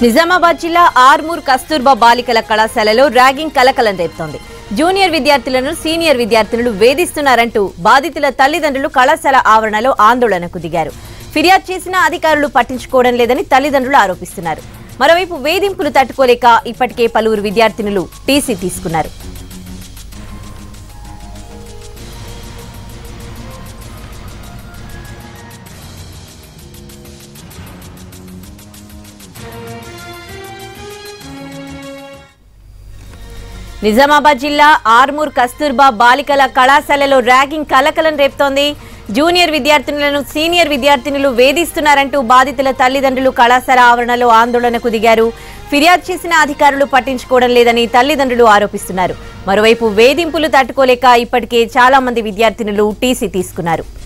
నిజామాబాద్ జిల్లా ఆర్మూర్ కస్తూర్బా బాలికల కళాశాలలో ర్యాగింగ్ కలకలం రేపుతోంది. జూనియర్ విద్యార్థులను సీనియర్ విద్యార్థులు వేధిస్తున్నారంటూ బాధితుల తల్లిదండ్రులు కళాశాల ఆవరణలో ఆందోళనకు దిగారు. ఫిర్యాదు చేసినా అధికారులు పట్టించుకోవడం లేదని తల్లిదండ్రులు ఆరోపిస్తున్నారు. మరోవైపు వేధింపులు తట్టుకోలేక ఇప్పటికే పలువురు విద్యార్థినులు టీసీ తీసుకున్నారు. నిజామాబాద్ జిల్లా ఆర్మూర్ కస్తూర్బా బాలికల కళాశాలలో ర్యాగింగ్ కలకలం రేపుతోంది. జూనియర్ విద్యార్థినులను సీనియర్ విద్యార్థినులు వేధిస్తున్నారంటూ బాధితుల తల్లిదండ్రులు కళాశాల ఆవరణలో ఆందోళనకు దిగారు. ఫిర్యాదు చేసిన అధికారులు పట్టించుకోవడం లేదని తల్లిదండ్రులు ఆరోపిస్తున్నారు. మరోవైపు వేధింపులు తట్టుకోలేక ఇప్పటికే చాలా మంది విద్యార్థినులు టీసీ తీసుకున్నారు.